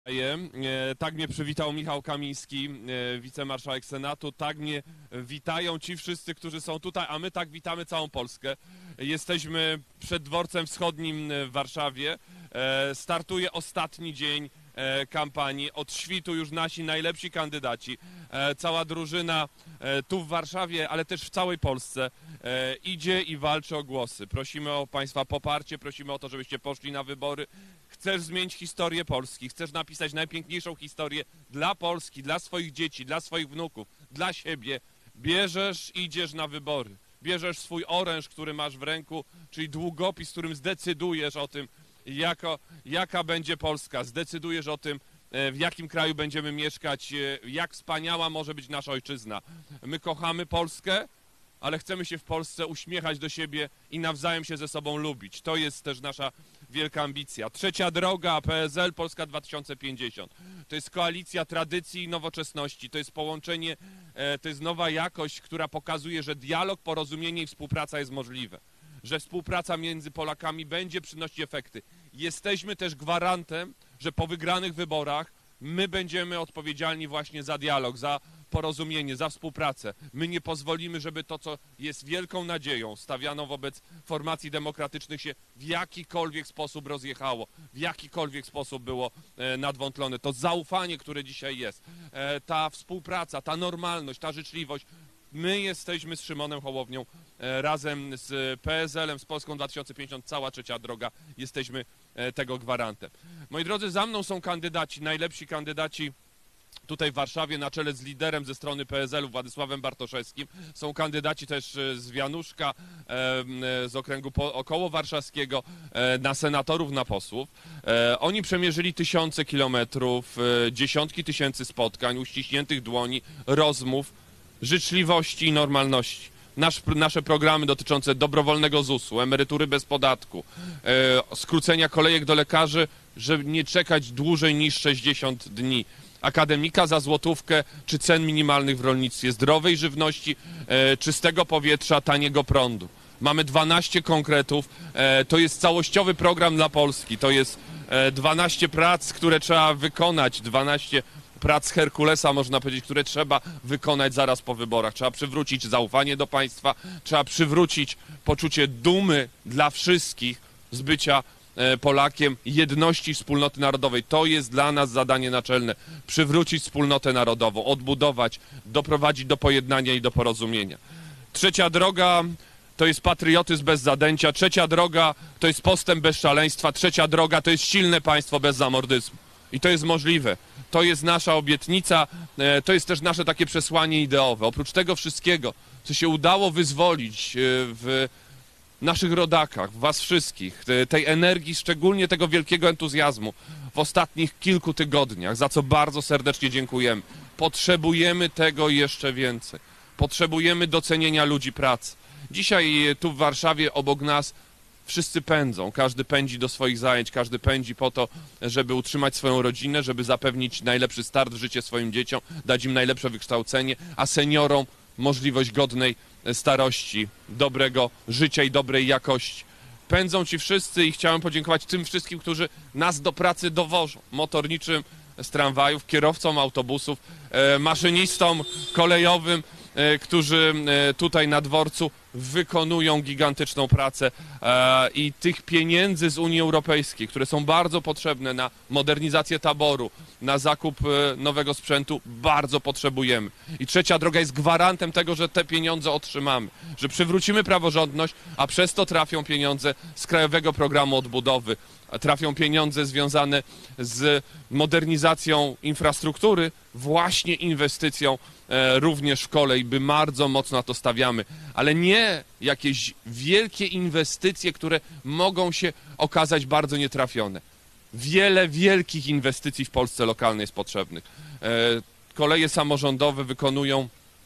Tak mnie przywitał Michał Kamiński, wicemarszałek Senatu. Tak mnie witają ci wszyscy, którzy są tutaj, a my tak witamy całą Polskę. Jesteśmy przed Dworcem Wschodnim w Warszawie. Startuje ostatni dzień kampanii. Od świtu już nasi najlepsi kandydaci. Cała drużyna tu w Warszawie, ale też w całej Polsce idzie i walczy o głosy. Prosimy o Państwa poparcie, prosimy o to, żebyście poszli na wybory. Chcesz zmienić historię Polski, chcesz napisać najpiękniejszą historię dla Polski, dla swoich dzieci, dla swoich wnuków, dla siebie. Bierzesz, idziesz na wybory. Bierzesz swój oręż, który masz w ręku, czyli długopis, którym zdecydujesz o tym, jaka będzie Polska. Zdecydujesz o tym, w jakim kraju będziemy mieszkać, jak wspaniała może być nasza ojczyzna. My kochamy Polskę, ale chcemy się w Polsce uśmiechać do siebie i nawzajem się ze sobą lubić. To jest też nasza wielka ambicja. Trzecia droga, PSL, Polska 2050. To jest koalicja tradycji i nowoczesności. To jest połączenie, to jest nowa jakość, która pokazuje, że dialog, porozumienie i współpraca jest możliwe. Że współpraca między Polakami będzie przynosić efekty. Jesteśmy też gwarantem, że po wygranych wyborach my będziemy odpowiedzialni właśnie za dialog, za porozumienie, za współpracę. My nie pozwolimy, żeby to, co jest wielką nadzieją stawianą wobec formacji demokratycznych, się w jakikolwiek sposób rozjechało, w jakikolwiek sposób było nadwątlone. To zaufanie, które dzisiaj jest, ta współpraca, ta normalność, ta życzliwość. My jesteśmy z Szymonem Hołownią, razem z PSL-em, z Polską 2050, cała trzecia droga, jesteśmy tego gwarantem. Moi drodzy, za mną są kandydaci, najlepsi kandydaci tutaj w Warszawie, na czele z liderem ze strony PSL-u, Władysławem Bartoszewskim. Są kandydaci też z Wianuszka, z okręgu okołowarszawskiego, na senatorów, na posłów. Oni przemierzyli tysiące kilometrów, dziesiątki tysięcy spotkań, uściśniętych dłoni, rozmów, życzliwości i normalności. Nasze programy dotyczące dobrowolnego ZUS-u, emerytury bez podatku, skrócenia kolejek do lekarzy, żeby nie czekać dłużej niż 60 dni. Akademika za złotówkę, czy cen minimalnych w rolnictwie, zdrowej żywności, czystego powietrza, taniego prądu. Mamy 12 konkretów, to jest całościowy program dla Polski, to jest 12 prac, które trzeba wykonać, 12 prac Herkulesa, można powiedzieć, które trzeba wykonać zaraz po wyborach. Trzeba przywrócić zaufanie do państwa, trzeba przywrócić poczucie dumy dla wszystkich z bycia Polakiem, jedności wspólnoty narodowej. To jest dla nas zadanie naczelne. Przywrócić wspólnotę narodową, odbudować, doprowadzić do pojednania i do porozumienia. Trzecia droga to jest patriotyzm bez zadęcia. Trzecia droga to jest postęp bez szaleństwa. Trzecia droga to jest silne państwo bez zamordyzmu. I to jest możliwe. To jest nasza obietnica, to jest też nasze takie przesłanie ideowe. Oprócz tego wszystkiego, co się udało wyzwolić w naszych rodakach, w was wszystkich, tej energii, szczególnie tego wielkiego entuzjazmu w ostatnich kilku tygodniach, za co bardzo serdecznie dziękujemy. Potrzebujemy tego jeszcze więcej. Potrzebujemy docenienia ludzi pracy. Dzisiaj tu w Warszawie obok nas wszyscy pędzą, każdy pędzi do swoich zajęć, każdy pędzi po to, żeby utrzymać swoją rodzinę, żeby zapewnić najlepszy start w życie swoim dzieciom, dać im najlepsze wykształcenie, a seniorom możliwość godnej starości, dobrego życia i dobrej jakości. Pędzą ci wszyscy i chciałem podziękować tym wszystkim, którzy nas do pracy dowożą. Motorniczym z tramwajów, kierowcom autobusów, maszynistom kolejowym, którzy tutaj na dworcu wykonują gigantyczną pracę i tych pieniędzy z Unii Europejskiej, które są bardzo potrzebne na modernizację taboru, na zakup nowego sprzętu, bardzo potrzebujemy. I trzecia droga jest gwarantem tego, że te pieniądze otrzymamy, że przywrócimy praworządność, a przez to trafią pieniądze z Krajowego Programu Odbudowy, trafią pieniądze związane z modernizacją infrastruktury, właśnie inwestycją również w kolej, by bardzo mocno na to stawiamy, ale nie jakieś wielkie inwestycje, które mogą się okazać bardzo nietrafione. Wiele wielkich inwestycji w Polsce lokalnej jest potrzebnych. Koleje samorządowe wykonują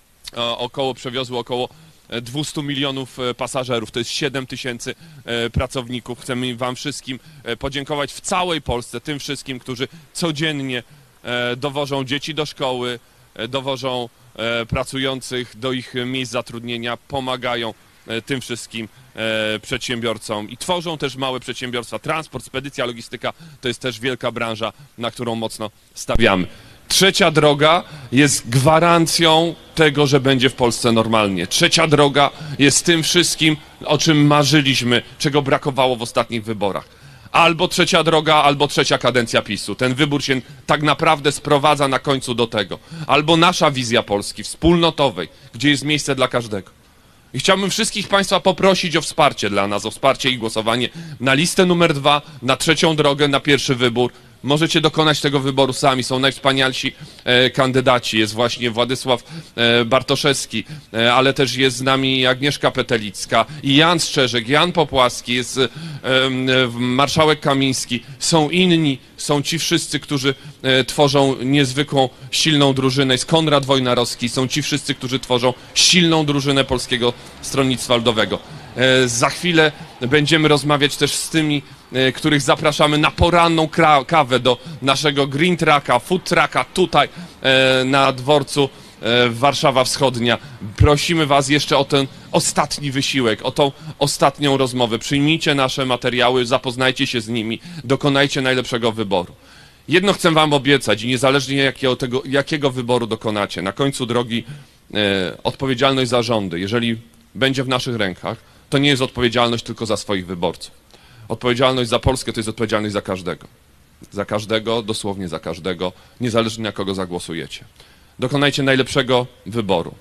przewiozły około 200 milionów pasażerów, to jest 7 tysięcy pracowników. Chcemy wam wszystkim podziękować w całej Polsce, tym wszystkim, którzy codziennie dowożą dzieci do szkoły, dowożą pracujących do ich miejsc zatrudnienia, pomagają tym wszystkim przedsiębiorcom i tworzą też małe przedsiębiorstwa. Transport, spedycja, logistyka to jest też wielka branża, na którą mocno stawiamy. Trzecia droga jest gwarancją tego, że będzie w Polsce normalnie. Trzecia droga jest tym wszystkim, o czym marzyliśmy, czego brakowało w ostatnich wyborach. Albo trzecia droga, albo trzecia kadencja PiS-u. Ten wybór się tak naprawdę sprowadza na końcu do tego. Albo nasza wizja Polski wspólnotowej, gdzie jest miejsce dla każdego. I chciałbym wszystkich Państwa poprosić o wsparcie dla nas, o wsparcie i głosowanie na listę numer 2, na trzecią drogę, na pierwszy wybór. Możecie dokonać tego wyboru sami, są najwspanialsi kandydaci, jest właśnie Władysław Bartoszewski, ale też jest z nami Agnieszka Petelicka i Jan Strzeżek, Jan Popłaski, jest marszałek Kamiński, są inni, są ci wszyscy, którzy tworzą niezwykłą, silną drużynę, jest Konrad Wojnarowski, są ci wszyscy, którzy tworzą silną drużynę Polskiego Stronnictwa Ludowego. Za chwilę będziemy rozmawiać też z tymi, których zapraszamy na poranną kawę do naszego green trucka, food trucka tutaj na dworcu Warszawa Wschodnia. Prosimy Was jeszcze o ten ostatni wysiłek, o tą ostatnią rozmowę. Przyjmijcie nasze materiały, zapoznajcie się z nimi, dokonajcie najlepszego wyboru. Jedno chcę Wam obiecać i niezależnie jakiego wyboru dokonacie, na końcu drogi odpowiedzialność za rządy, jeżeli będzie w naszych rękach, to nie jest odpowiedzialność tylko za swoich wyborców. Odpowiedzialność za Polskę to jest odpowiedzialność za każdego. Za każdego, dosłownie za każdego, niezależnie na kogo zagłosujecie. Dokonajcie najlepszego wyboru.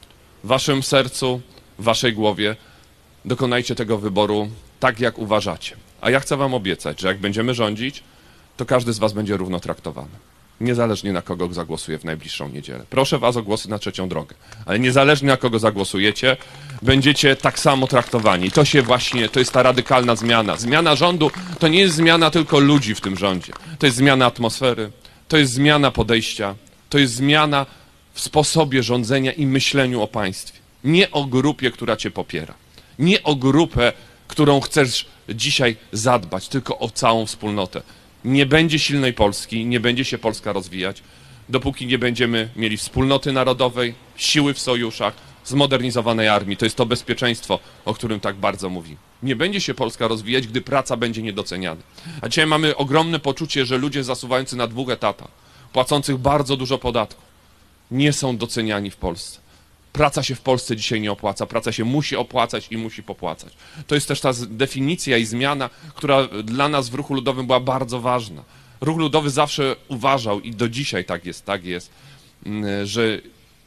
W waszym sercu, w waszej głowie dokonajcie tego wyboru tak, jak uważacie. A ja chcę wam obiecać, że jak będziemy rządzić, to każdy z was będzie równo traktowany. Niezależnie na kogo zagłosuje w najbliższą niedzielę. Proszę was o głosy na trzecią drogę. Ale niezależnie na kogo zagłosujecie, będziecie tak samo traktowani. To jest ta radykalna zmiana. Zmiana rządu to nie jest zmiana tylko ludzi w tym rządzie. To jest zmiana atmosfery, to jest zmiana podejścia, to jest zmiana w sposobie rządzenia i myśleniu o państwie. Nie o grupie, która cię popiera. Nie o grupę, którą chcesz dzisiaj zadbać, tylko o całą wspólnotę. Nie będzie silnej Polski, nie będzie się Polska rozwijać, dopóki nie będziemy mieli wspólnoty narodowej, siły w sojuszach, zmodernizowanej armii. To jest to bezpieczeństwo, o którym tak bardzo mówimy. Nie będzie się Polska rozwijać, gdy praca będzie niedoceniana. A dzisiaj mamy ogromne poczucie, że ludzie zasuwający na 2 etatach, płacących bardzo dużo podatków, nie są doceniani w Polsce. Praca się w Polsce dzisiaj nie opłaca, praca się musi opłacać i musi popłacać. To jest też ta definicja i zmiana, która dla nas w ruchu ludowym była bardzo ważna. Ruch ludowy zawsze uważał i do dzisiaj tak jest, że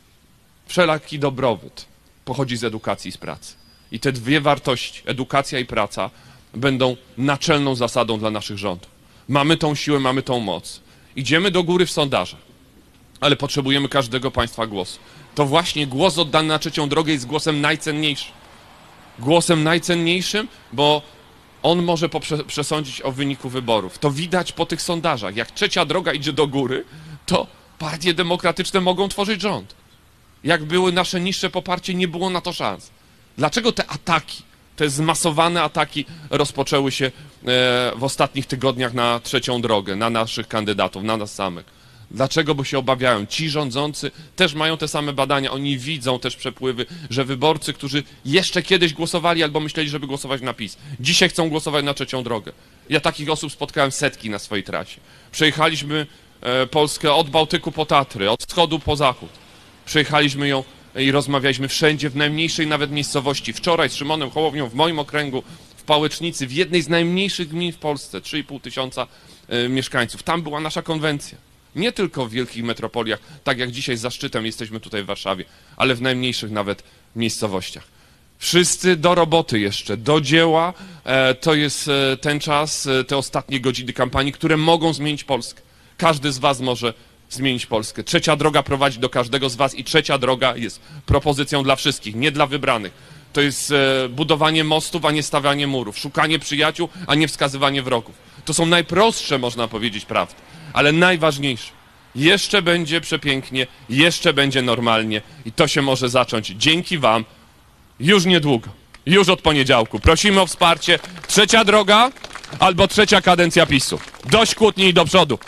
wszelaki dobrobyt pochodzi z edukacji i z pracy. I te dwie wartości, edukacja i praca, będą naczelną zasadą dla naszych rządów. Mamy tą siłę, mamy tą moc. Idziemy do góry w sondażach, ale potrzebujemy każdego państwa głosu. To właśnie głos oddany na trzecią drogę jest głosem najcenniejszym. Głosem najcenniejszym, bo on może przesądzić o wyniku wyborów. To widać po tych sondażach. Jak trzecia droga idzie do góry, to partie demokratyczne mogą tworzyć rząd. Jak były nasze niższe poparcie, nie było na to szans. Dlaczego te ataki, te zmasowane ataki rozpoczęły się w ostatnich tygodniach na trzecią drogę, na naszych kandydatów, na nas samych? Dlaczego? Bo się obawiają. Ci rządzący też mają te same badania, oni widzą też przepływy, że wyborcy, którzy jeszcze kiedyś głosowali albo myśleli, żeby głosować na PiS, dzisiaj chcą głosować na trzecią drogę. Ja takich osób spotkałem setki na swojej trasie. Przejechaliśmy Polskę od Bałtyku po Tatry, od wschodu po zachód. Przejechaliśmy ją i rozmawialiśmy wszędzie, w najmniejszej nawet miejscowości. Wczoraj z Szymonem Hołownią w moim okręgu, w Pałecznicy, w jednej z najmniejszych gmin w Polsce, 3,5 tysiąca mieszkańców. Tam była nasza konwencja. Nie tylko w wielkich metropoliach, tak jak dzisiaj z zaszczytem jesteśmy tutaj w Warszawie, ale w najmniejszych nawet miejscowościach. Wszyscy do roboty jeszcze, do dzieła. To jest ten czas, te ostatnie godziny kampanii, które mogą zmienić Polskę. Każdy z was może zmienić Polskę. Trzecia droga prowadzi do każdego z was i trzecia droga jest propozycją dla wszystkich, nie dla wybranych. To jest budowanie mostów, a nie stawianie murów, szukanie przyjaciół, a nie wskazywanie wrogów. To są najprostsze, można powiedzieć, prawdy, ale najważniejsze. Jeszcze będzie przepięknie, jeszcze będzie normalnie i to się może zacząć dzięki wam już niedługo, już od poniedziałku. Prosimy o wsparcie. Trzecia droga albo trzecia kadencja PiS-u. Dość kłótni i do przodu.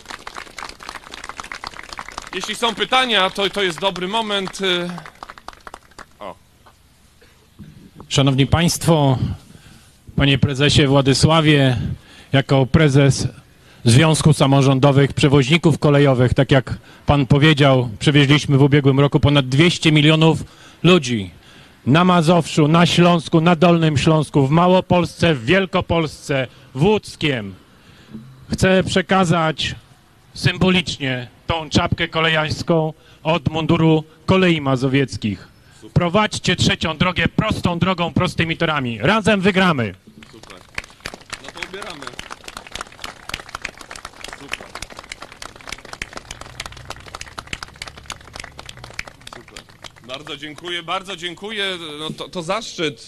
Jeśli są pytania, to jest dobry moment. Szanowni Państwo, Panie Prezesie Władysławie, jako prezes Związku Samorządowych Przewoźników Kolejowych, tak jak Pan powiedział, przewieźliśmy w ubiegłym roku ponad 200 milionów ludzi na Mazowszu, na Śląsku, na Dolnym Śląsku, w Małopolsce, w Wielkopolsce, w Łódzkiem. Chcę przekazać symbolicznie tą czapkę kolejarską od munduru Kolei Mazowieckich. Prowadźcie trzecią drogę prostą drogą, prostymi torami. Razem wygramy. Super. No to ubieramy. Super. Super. Bardzo dziękuję, bardzo dziękuję. No to zaszczyt.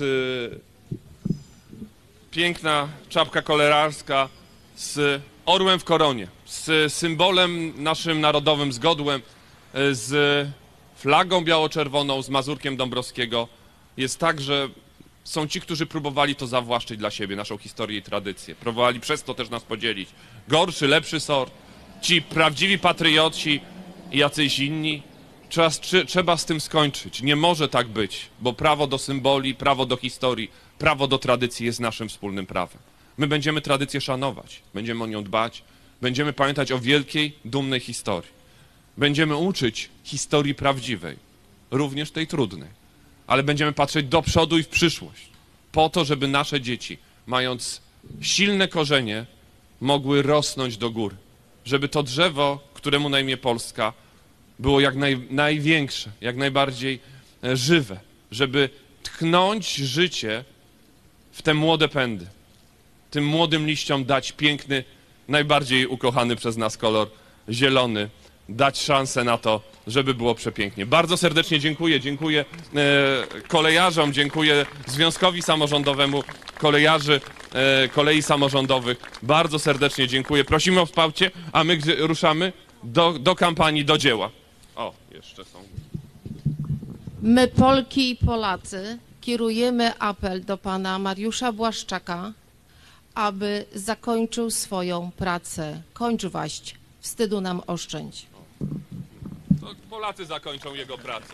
Piękna czapka kolarska z orłem w koronie, z symbolem naszym narodowym, z godłem, z flagą biało-czerwoną, z Mazurkiem Dąbrowskiego. Jest tak, że są ci, którzy próbowali to zawłaszczyć dla siebie, naszą historię i tradycję. Próbowali przez to też nas podzielić. Gorszy, lepszy sort. Ci prawdziwi patrioci i jacyś inni. Trzeba z tym skończyć. Nie może tak być, bo prawo do symboli, prawo do historii, prawo do tradycji jest naszym wspólnym prawem. My będziemy tradycję szanować, będziemy o nią dbać, będziemy pamiętać o wielkiej, dumnej historii. Będziemy uczyć historii prawdziwej, również tej trudnej, ale będziemy patrzeć do przodu i w przyszłość, po to, żeby nasze dzieci, mając silne korzenie, mogły rosnąć do góry, żeby to drzewo, któremu na imię Polska, było jak największe, jak najbardziej żywe, żeby tchnąć życie w te młode pędy, tym młodym liściom dać piękny, najbardziej ukochany przez nas kolor zielony, dać szansę na to, żeby było przepięknie. Bardzo serdecznie dziękuję. Dziękuję kolejarzom, dziękuję Związkowi Samorządowemu Kolejarzy Kolei Samorządowych. Bardzo serdecznie dziękuję. Prosimy o wsparcie, a my ruszamy do kampanii, do dzieła. O, jeszcze są. My, Polki i Polacy, kierujemy apel do pana Mariusza Błaszczaka, aby zakończył swoją pracę. Kończ waść, wstydu nam oszczędź. To Polacy zakończą jego pracę.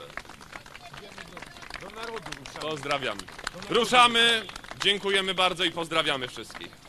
Pozdrawiamy. Ruszamy, dziękujemy bardzo i pozdrawiamy wszystkich.